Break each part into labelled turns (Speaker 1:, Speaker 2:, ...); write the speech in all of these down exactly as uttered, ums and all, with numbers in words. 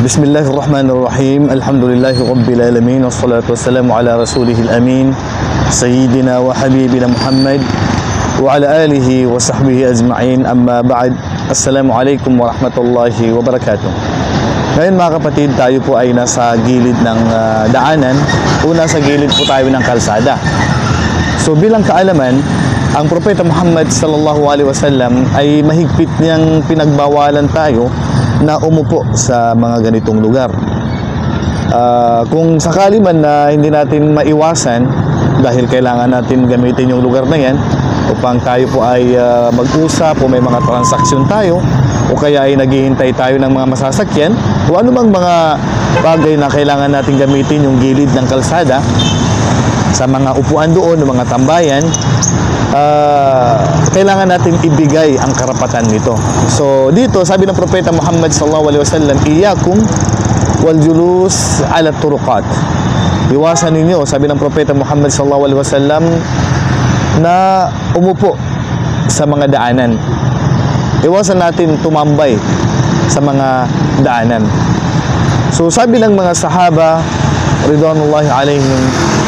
Speaker 1: Bismillahirrahmanirrahim. Alhamdulillahi Rabbil Alamin. Wassalatu wassalamu ala rasulihil amin Sayyidina wa habibina Muhammad wa ala alihi wa sahbihi ajma'in. Amma ba'd. Assalamualaikum warahmatullahi wabarakatuh. Ngayon mga kapatid, tayo po ay nasa gilid ng uh, daanan. Una, sa gilid po tayo ng kalsada. So bilang kaalaman, ang Propeta Muhammad sallallahu alaihi wasallam ay mahigpit niyang pinagbawalan tayo na umupo sa mga ganitong lugar. Uh, kung sakali man na hindi natin maiwasan, dahil kailangan natin gamitin yung lugar na yan upang tayo po ay uh, mag-usap o may mga transaksyon tayo o kaya ay naghihintay tayo ng mga masasakyan o anumang mga bagay na kailangan natin gamitin yung gilid ng kalsada sa mga upuan doon o mga tambayan, uh, kailangan natin ibigay ang karapatan nito. So dito sabi ng Propeta Muhammad sallallahu alaihi wasallam, iyakum wal julus ala turuqat. Iwasan ninyo, sabi ng Propeta Muhammad sallallahu alaihi wasallam, na umupo sa mga daanan. Iwasan natin tumambay sa mga daanan. So sabi ng mga sahaba ridwanullahi alaihim,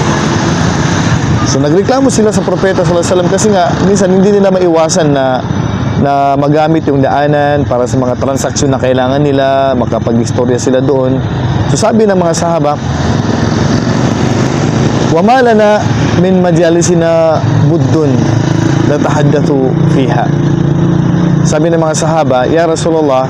Speaker 1: so nagreklamo sila sa Propeta sallallahu alaihi wasallam kasi nga minsan hindi nila maiwasan na na magamit yung daanan para sa mga transaksyon na kailangan nila, makapag-istorya sila doon. So sabi ng mga sahaba, wa ma lana min majalisina buddun natahaddathu fiha. Sabi ng mga sahaba, ya Rasulullah,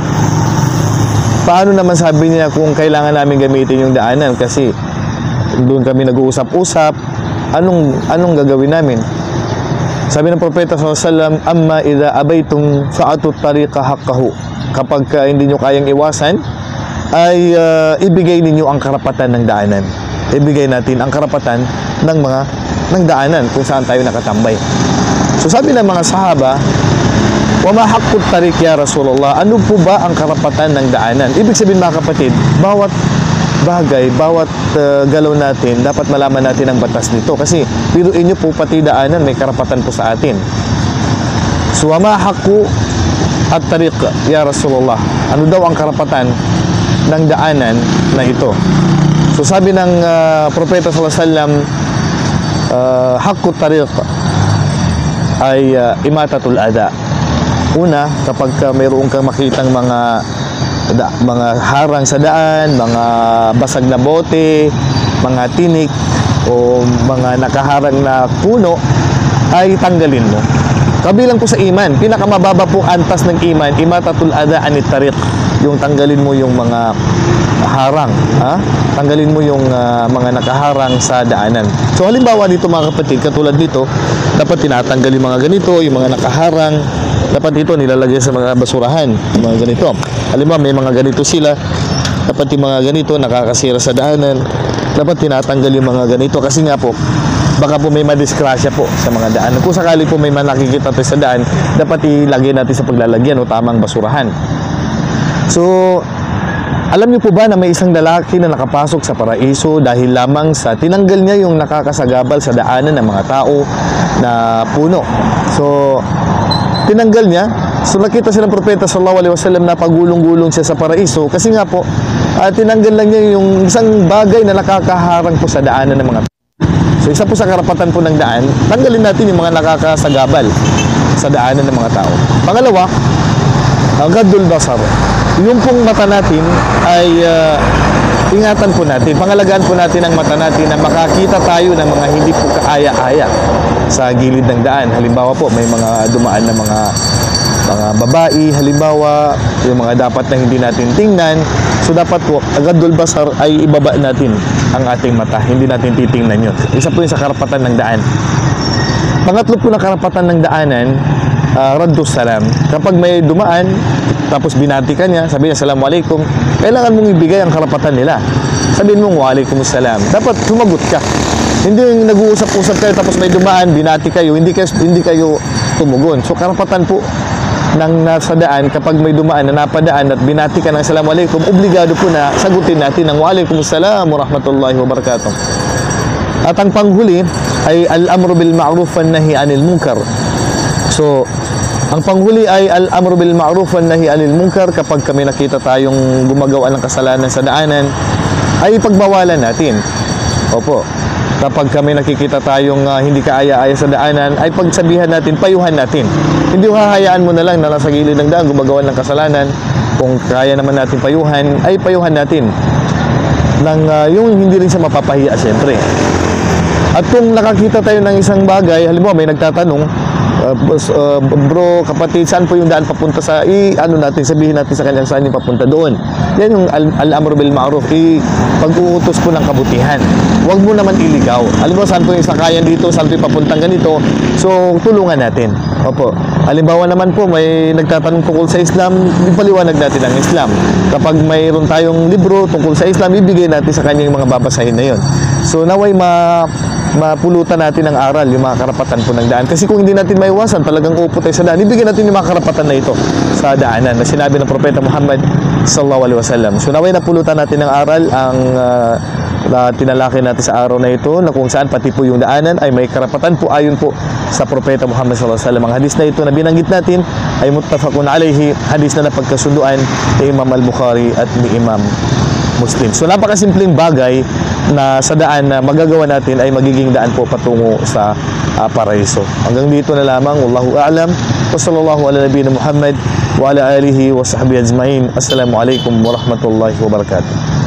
Speaker 1: paano naman sabi niya kung kailangan namin gamitin yung daanan kasi doon kami nag-uusap-usap, anong anong gagawin namin? Sabi ng Propeta sallallahu alaihi wasallam, amma idza abaytum fa'atu tariqa haqqahu. Kapag uh, hindi nyo kayang iwasan, ay uh, ibigay ninyo ang karapatan ng daanan. Ibigay natin ang karapatan ng mga ng daanan kung saan tayo nakatambay. So sabi ng mga sahaba, wa ma haqqut tariq ya Rasulullah, ano po ba ang karapatan ng daanan? Ibig sabihin mga kapatid, bawat bagay, bawat uh, galaw natin, dapat malaman natin ang batas nito. Kasi biruin nyo po, pati daanan may karapatan po sa atin. So wa ma haqqu at tariq ya Rasulullah, ano daw ang karapatan ng daanan na ito? So sabi ng uh, Propeta sallallahu alaihi wasallam, uh, haqqut tariq ay uh, imatatul ada. Una, kapag uh, mayroon kang makitang mga da, mga harang sa daan, mga basag na bote, mga tinik o mga nakaharang na puno, ay tanggalin mo. Kabilang po sa iman, pinakamababa pong antas ng iman, imatatul ada anit tariq, yung tanggalin mo yung mga harang, ha? Tanggalin mo yung uh, mga nakaharang sa daanan. So halimbawa dito mga kapatid, katulad dito, dapat tinatanggal yung mga ganito, yung mga nakaharang. Dapat ito nilalagay sa mga basurahan, yung mga ganito. Halimbawa may mga ganito sila, dapat yung mga ganito nakakasira sa daanan, dapat tinatanggal yung mga ganito kasi nga po baka po may madisgrasya po sa mga daan. Kung sakali po may nakikita tayo sa daan, dapat ilagay natin sa paglalagyan o tamang basurahan. So alam niyo po ba na may isang lalaki na nakapasok sa paraiso dahil lamang sa tinanggal niya yung nakakasagabal sa daanan ng mga tao na puno. So tinanggal niya. So nakita siya ng Propeta sallallahu alaihi wasallam na pagulong-gulong siya sa paraiso kasi nga po uh, tinanggal lang niya yung isang bagay na nakakaharang po sa daanan ng mga tao. So isa po sa karapatan po ng daan, tanggalin natin yung mga nakakasagabal sa daanan ng mga tao. Pangalawa, ghadul basar. Yung pong mata natin ay uh, ingatan po natin, pangalagaan po natin ang mata natin na makakita tayo ng mga hindi po kaaya-aya sa gilid ng daan. Halimbawa po, may mga dumaan na mga mga babae, halimbawa, yung mga dapat na hindi natin tingnan. So dapat po, ghadul basar ay ibaba natin ang ating mata, hindi natin titingnan yun. Isa po yung sa karapatan ng daan. Pangatlo po na karapatan ng daanan, uh, raddus salam. Kapag may dumaan, tapos binati ka niya, sabi niya, assalamualaikum, kailangan mong ibigay ang karapatan nila. Sabihin mong, waalaikumsalam. Dapat sumagot ka. Hindi yung nag-uusap-usap kayo, tapos may dumaan, binati kayo, hindi kayo, hindi kayo tumugon. So, karapatan po ng nasa daan, kapag may dumaan na napadaan at binati ka ng assalamualaikum, obligado po na sagutin natin ng waalaikumsalam warahmatullahi wabarakatuh. At ang panghuli ay al-amru bil ma'ruf wan nahi anil munkar. So, Ang panghuli ay al-amru bil ma'ruf wan nahi 'anil munkar. Kapag kami nakita tayong gumagawa ng kasalanan sa daanan, ay pagbawalan natin. Opo. Kapag kami nakikita tayong uh, hindi kaaya-aya sa daanan, ay pagsabihan natin, payuhan natin. Hindi hahayaan mo na lang na nasa gilid ng daan gumagawa ng kasalanan. Kung kaya naman natin payuhan, ay payuhan natin. Nang uh, yung hindi rin siya mapapahiya, siyempre. At kung nakakita tayo ng isang bagay, halimbawa may nagtatanong, uh, uh, bro, kapatid, saan po yung daan papunta sa, i, ano natin, sabihin natin sa kanya saan yung papunta doon. Yan yung al-amru bil ma'ruf, i, pag-uutos po ng kabutihan. Huwag mo naman iligaw. Halimbawa, saan po yung sakayan dito, saan po yung papuntang ganito, so tulungan natin. Opo. Halimbawa naman po, may nagtatanong tungkol sa Islam, ipaliwanag natin ang Islam. Kapag mayroon tayong libro tungkol sa Islam, ibigay natin sa kanya yung mga babasahin na yun. So, naway ma mapulutan natin ang aral, yung mga karapatan po ng daan. Kasi kung hindi natin maiwasan, talagang upo tayo sa daan, ibigay natin yung mga karapatan na ito sa daanan na sinabi ng Propeta Muhammad sallallahu alaihi wasallam. So, naway napulutan natin ang aral, ang uh, na tinalaki natin sa araw na ito, na kung saan pati po yung daanan ay may karapatan po ayon po sa Propeta Muhammad sallallahu alaihi wasallam. Ang hadis na ito na binanggit natin ay muttafaqun alaihi, hadis na napagkasunduan ni Imam Al-Bukhari at ni Imam Muslim. So napakasimpleng bagay na sa daan na magagawa natin ay magiging daan po patungo sa uh, paraiso. Hanggang dito na lamang. Wallahu a'lam. Wa sallallahu ala nabiyina Muhammad wa ala alihi wa sahbihi ajma'in. Assalamu alaikum warahmatullahi wabarakatuh.